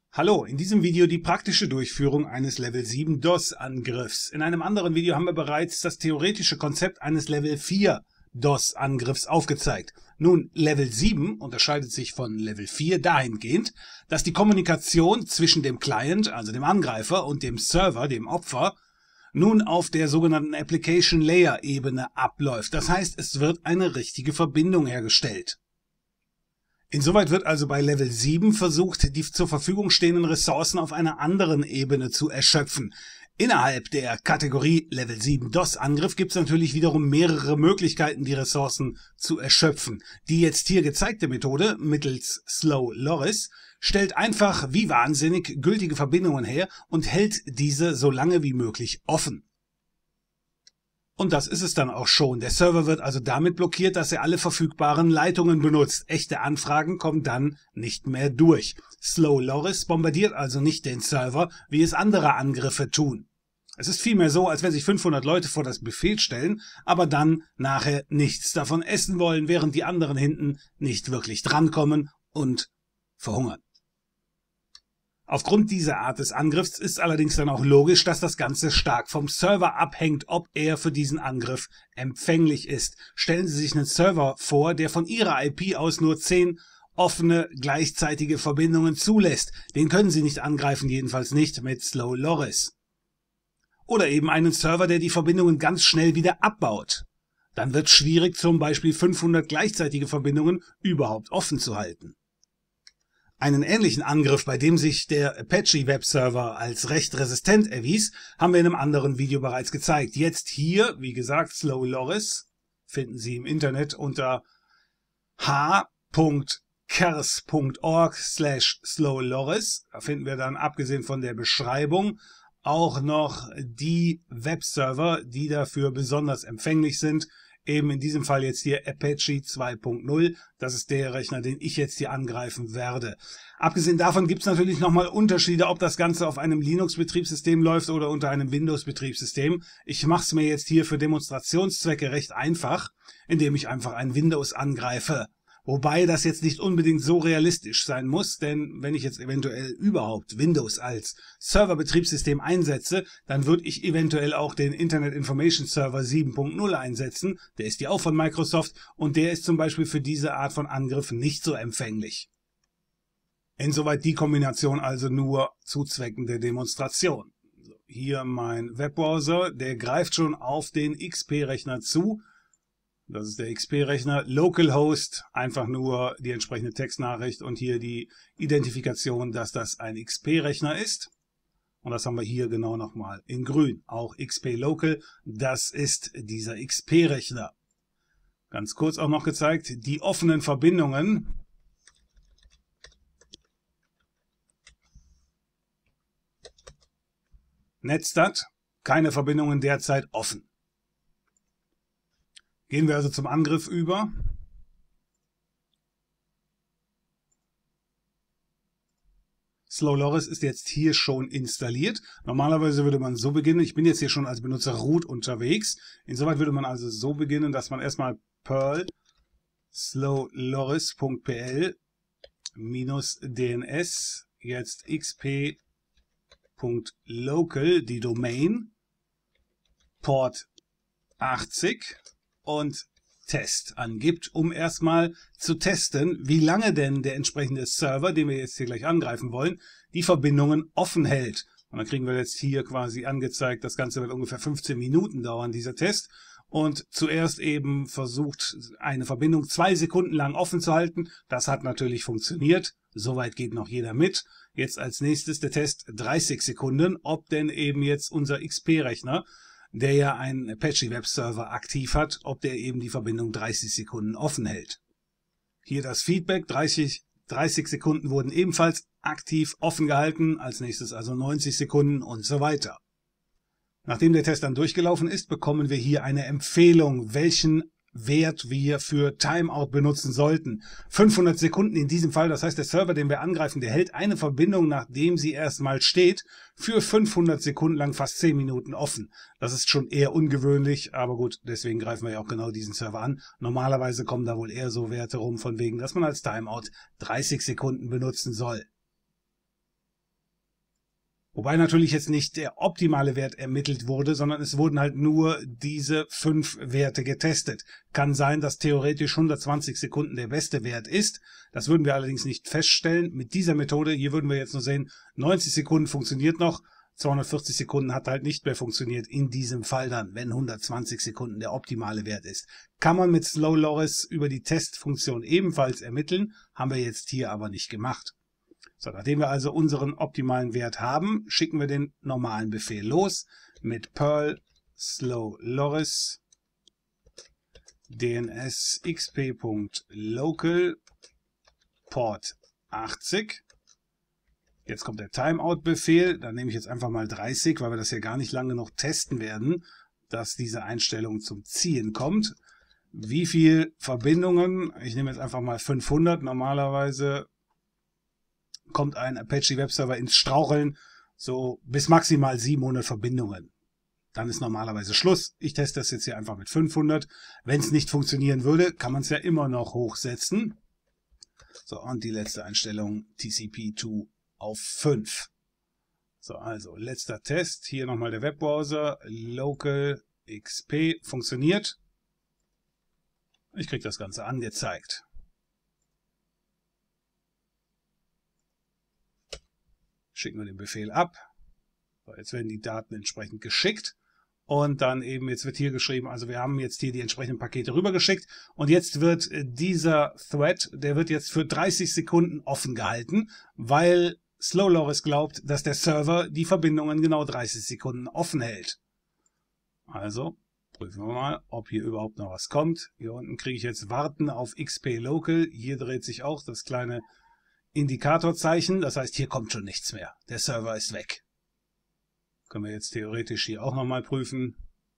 Hallo, in diesem Video die praktische Durchführung eines Level 7 DOS-Angriffs. In einem anderen Video haben wir bereits das theoretische Konzept eines Level 4 DOS-Angriffs aufgezeigt. Nun, Level 7 unterscheidet sich von Level 4 dahingehend, dass die Kommunikation zwischen dem Client, also dem Angreifer, und dem Server, dem Opfer, nun auf der sogenannten Application Layer Ebene abläuft. Das heißt, es wird eine richtige Verbindung hergestellt. Insoweit wird also bei Level 7 versucht, die zur Verfügung stehenden Ressourcen auf einer anderen Ebene zu erschöpfen. Innerhalb der Kategorie Level 7 DOS-Angriff gibt es natürlich wiederum mehrere Möglichkeiten, die Ressourcen zu erschöpfen. Die jetzt hier gezeigte Methode mittels Slow Loris stellt einfach wie wahnsinnig gültige Verbindungen her und hält diese so lange wie möglich offen. Und das ist es dann auch schon. Der Server wird also damit blockiert, dass er alle verfügbaren Leitungen benutzt. Echte Anfragen kommen dann nicht mehr durch. Slow Loris bombardiert also nicht den Server, wie es andere Angriffe tun. Es ist vielmehr so, als wenn sich 500 Leute vor das Buffet stellen, aber dann nachher nichts davon essen wollen, während die anderen hinten nicht wirklich drankommen und verhungern. Aufgrund dieser Art des Angriffs ist allerdings dann auch logisch, dass das Ganze stark vom Server abhängt, ob er für diesen Angriff empfänglich ist. Stellen Sie sich einen Server vor, der von Ihrer IP aus nur 10 offene gleichzeitige Verbindungen zulässt. Den können Sie nicht angreifen, jedenfalls nicht mit Slow Loris. Oder eben einen Server, der die Verbindungen ganz schnell wieder abbaut. Dann wird es schwierig, zum Beispiel 500 gleichzeitige Verbindungen überhaupt offen zu halten. Einen ähnlichen Angriff, bei dem sich der Apache Webserver als recht resistent erwies, haben wir in einem anderen Video bereits gezeigt. Jetzt hier, wie gesagt, Slow Loris, finden Sie im Internet unter h.kers.org/slowloris. Da finden wir dann, abgesehen von der Beschreibung, auch noch die Webserver, die dafür besonders empfänglich sind. Eben in diesem Fall jetzt hier Apache 2.0. Das ist der Rechner, den ich jetzt hier angreifen werde. Abgesehen davon gibt es natürlich nochmal Unterschiede, ob das Ganze auf einem Linux-Betriebssystem läuft oder unter einem Windows-Betriebssystem. Ich mache es mir jetzt hier für Demonstrationszwecke recht einfach, indem ich einfach ein Windows angreife. Wobei das jetzt nicht unbedingt so realistisch sein muss, denn wenn ich jetzt eventuell überhaupt Windows als Serverbetriebssystem einsetze, dann würde ich eventuell auch den Internet Information Server 7.0 einsetzen. Der ist ja auch von Microsoft und der ist zum Beispiel für diese Art von Angriff nicht so empfänglich. Insoweit die Kombination also nur zu Zwecken der Demonstration. Hier mein Webbrowser, der greift schon auf den XP-Rechner zu. Das ist der XP-Rechner, Localhost, einfach nur die entsprechende Textnachricht und hier die Identifikation, dass das ein XP-Rechner ist. Und das haben wir hier genau nochmal in grün, auch XP Local, das ist dieser XP-Rechner. Ganz kurz auch noch gezeigt, die offenen Verbindungen. Netstat, keine Verbindungen derzeit offen. Gehen wir also zum Angriff über. Slow Loris ist jetzt hier schon installiert. Normalerweise würde man so beginnen. Ich bin jetzt hier schon als Benutzer root unterwegs. Insoweit würde man also so beginnen, dass man erstmal Perl slowloris.pl -dns jetzt xp.local, die Domain, Port 80 und Test angibt, um erstmal zu testen, wie lange denn der entsprechende Server, den wir jetzt hier gleich angreifen wollen, die Verbindungen offen hält. Und dann kriegen wir jetzt hier quasi angezeigt, das Ganze wird ungefähr 15 Minuten dauern, dieser Test. Und zuerst eben versucht, eine Verbindung 2 Sekunden lang offen zu halten. Das hat natürlich funktioniert. Soweit geht noch jeder mit. Jetzt als nächstes der Test 30 Sekunden, ob denn eben jetzt unser XP-Rechner, der ja einen Apache Webserver aktiv hat, ob der eben die Verbindung 30 Sekunden offen hält. Hier das Feedback, 30 Sekunden wurden ebenfalls aktiv offen gehalten, als nächstes also 90 Sekunden und so weiter. Nachdem der Test dann durchgelaufen ist, bekommen wir hier eine Empfehlung, welchen Wert wir für Timeout benutzen sollten. 500 Sekunden in diesem Fall, das heißt der Server, den wir angreifen, der hält eine Verbindung, nachdem sie erstmal steht, für 500 Sekunden lang fast 10 Minuten offen. Das ist schon eher ungewöhnlich, aber gut, deswegen greifen wir ja auch genau diesen Server an. Normalerweise kommen da wohl eher so Werte rum, von wegen, dass man als Timeout 30 Sekunden benutzen soll. Wobei natürlich jetzt nicht der optimale Wert ermittelt wurde, sondern es wurden halt nur diese 5 Werte getestet. Kann sein, dass theoretisch 120 Sekunden der beste Wert ist. Das würden wir allerdings nicht feststellen. Mit dieser Methode, hier würden wir jetzt nur sehen, 90 Sekunden funktioniert noch, 240 Sekunden hat halt nicht mehr funktioniert in diesem Fall dann, wenn 120 Sekunden der optimale Wert ist. Kann man mit Slow Loris über die Testfunktion ebenfalls ermitteln, haben wir jetzt hier aber nicht gemacht. So, nachdem wir also unseren optimalen Wert haben, schicken wir den normalen Befehl los mit Perl Slow Loris DNS xp.local Port 80. Jetzt kommt der Timeout-Befehl, dann nehme ich jetzt einfach mal 30, weil wir das ja gar nicht lange noch testen werden, dass diese Einstellung zum Ziehen kommt. Wie viel Verbindungen? Ich nehme jetzt einfach mal 500, normalerweise kommt ein Apache Webserver ins Straucheln, so bis maximal 700 Verbindungen. Dann ist normalerweise Schluss. Ich teste das jetzt hier einfach mit 500. Wenn es nicht funktionieren würde, kann man es ja immer noch hochsetzen. So, und die letzte Einstellung, TCP2 auf 5. So, also letzter Test. Hier nochmal der Webbrowser, Local XP funktioniert. Ich kriege das Ganze angezeigt. Schicken wir den Befehl ab. So, jetzt werden die Daten entsprechend geschickt. Und dann eben, jetzt wird hier geschrieben, also wir haben jetzt hier die entsprechenden Pakete rübergeschickt. Und jetzt wird dieser Thread, der wird jetzt für 30 Sekunden offen gehalten, weil Slow Loris glaubt, dass der Server die Verbindungen genau 30 Sekunden offen hält. Also prüfen wir mal, ob hier überhaupt noch was kommt. Hier unten kriege ich jetzt Warten auf XP Local. Hier dreht sich auch das kleine Indikatorzeichen, das heißt, hier kommt schon nichts mehr. Der Server ist weg. Können wir jetzt theoretisch hier auch nochmal prüfen.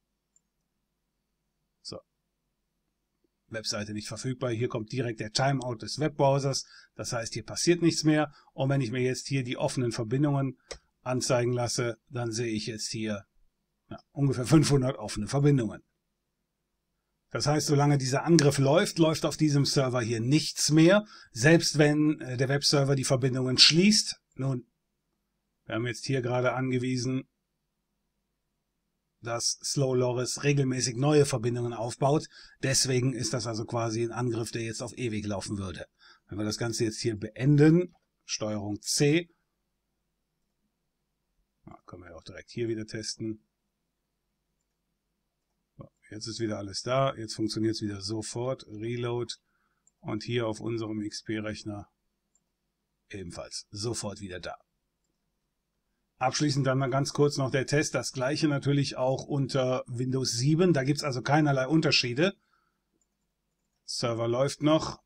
So. Webseite nicht verfügbar. Hier kommt direkt der Timeout des Webbrowsers. Das heißt, hier passiert nichts mehr. Und wenn ich mir jetzt hier die offenen Verbindungen anzeigen lasse, dann sehe ich jetzt hier ungefähr 500 offene Verbindungen. Das heißt, solange dieser Angriff läuft, läuft auf diesem Server hier nichts mehr, selbst wenn der Webserver die Verbindungen schließt. Nun, wir haben jetzt hier gerade angewiesen, dass Slow Loris regelmäßig neue Verbindungen aufbaut. Deswegen ist das also quasi ein Angriff, der jetzt auf ewig laufen würde. Wenn wir das Ganze jetzt hier beenden, Steuerung C, können wir auch direkt hier wieder testen. Jetzt ist wieder alles da, jetzt funktioniert es wieder sofort, Reload und hier auf unserem XP-Rechner ebenfalls sofort wieder da. Abschließend dann mal ganz kurz noch der Test, das gleiche natürlich auch unter Windows 7, da gibt es also keinerlei Unterschiede. Server läuft noch,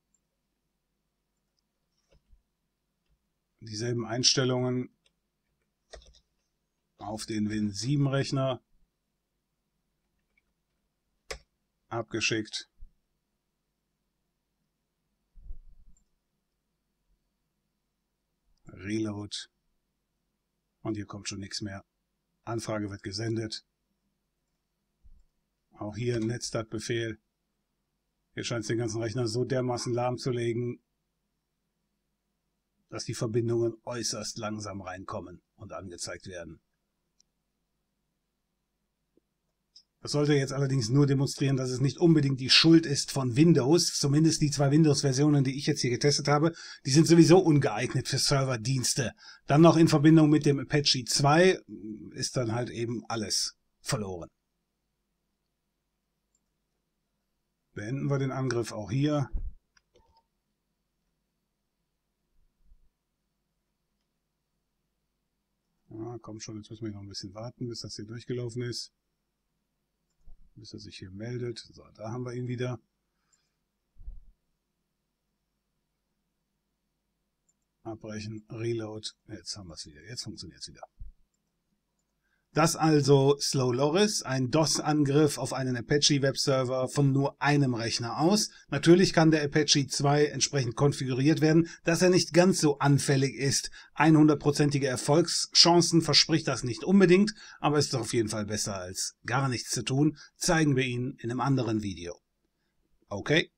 dieselben Einstellungen auf den Win 7 Rechner. Abgeschickt. Reload. Und hier kommt schon nichts mehr. Anfrage wird gesendet. Auch hier ein Netzstat-Befehl. Hier scheint es den ganzen Rechner so dermaßen lahmzulegen, dass die Verbindungen äußerst langsam reinkommen und angezeigt werden. Das sollte jetzt allerdings nur demonstrieren, dass es nicht unbedingt die Schuld ist von Windows. Zumindest die 2 Windows-Versionen, die ich jetzt hier getestet habe, die sind sowieso ungeeignet für Serverdienste. Dann noch in Verbindung mit dem Apache 2 ist dann halt eben alles verloren. Beenden wir den Angriff auch hier. Ja, komm schon, jetzt müssen wir noch ein bisschen warten, bis das hier durchgelaufen ist. Bis er sich hier meldet. So, da haben wir ihn wieder. Abbrechen, Reload. Jetzt haben wir es wieder. Jetzt funktioniert es wieder. Das also Slow Loris, ein DOS-Angriff auf einen Apache-Webserver von nur einem Rechner aus. Natürlich kann der Apache 2 entsprechend konfiguriert werden, dass er nicht ganz so anfällig ist. 100%ige Erfolgschancen verspricht das nicht unbedingt, aber ist auf jeden Fall besser als gar nichts zu tun. Zeigen wir Ihnen in einem anderen Video. Okay.